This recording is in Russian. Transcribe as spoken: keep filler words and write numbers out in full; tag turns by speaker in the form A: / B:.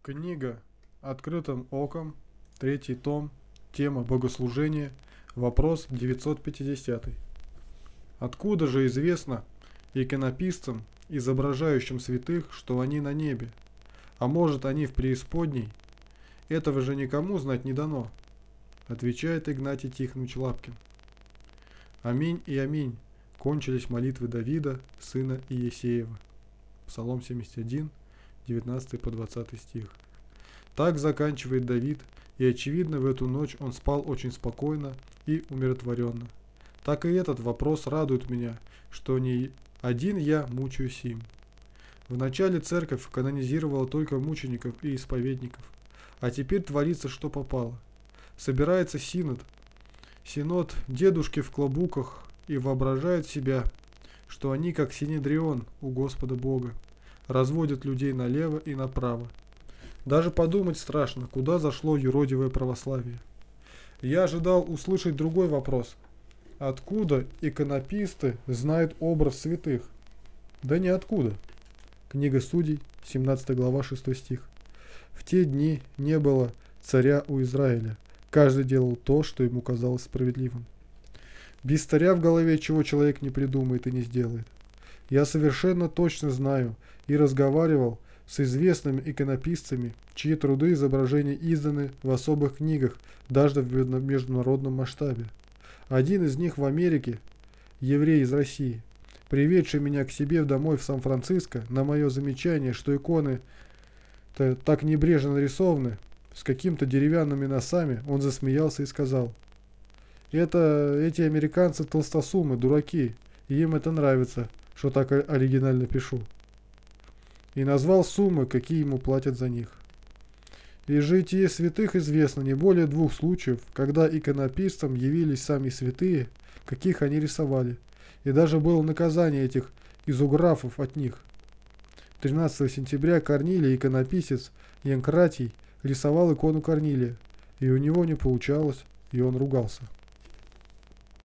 A: Книга «Открытым оком», третий том, тема «Богослужение», вопрос девятьсот пятидесятый. Откуда же известно иконописцам, изображающим святых, что они на небе? А может, они в преисподней? Этого же никому знать не дано, отвечает Игнатий Тихонович Лапкин. Аминь и аминь. Кончились молитвы Давида, сына Иесеева. Псалом семьдесят один, девятнадцатый по двадцатый стих. Так заканчивает Давид, и очевидно, в эту ночь он спал очень спокойно и умиротворенно. Так и этот вопрос радует меня, что не один я мучаюсь им. Вначале церковь канонизировала только мучеников и исповедников, а теперь творится, что попало. Собирается синод, синод дедушки в клобуках, и воображают себя, что они, как Синедрион у Господа Бога, разводят людей налево и направо. Даже подумать страшно, куда зашло юродивое православие. Я ожидал услышать другой вопрос. Откуда иконописцы знают образ святых? Да ниоткуда. Книга Судей, семнадцатая глава, шестой стих. В те дни не было царя у Израиля. Каждый делал то, что ему казалось справедливым. Без царя в голове чего человек не придумает и не сделает. Я совершенно точно знаю и разговаривал с известными иконописцами, чьи труды и изображения изданы в особых книгах, даже в международном масштабе. Один из них в Америке, еврей из России, приведший меня к себе домой в Сан-Франциско, на мое замечание, что иконы так небрежно нарисованы, с какими-то деревянными носами, он засмеялся и сказал: Это эти американцы толстосумы, дураки, и им это нравится, что так оригинально пишу. И назвал суммы, какие ему платят за них. Из жития святых известно не более двух случаев, когда иконописцам явились сами святые, каких они рисовали, и даже было наказание этих изуграфов от них. тринадцатого сентября Корнилий, иконописец Янкратий, рисовал икону Корнилия, и у него не получалось, и он ругался.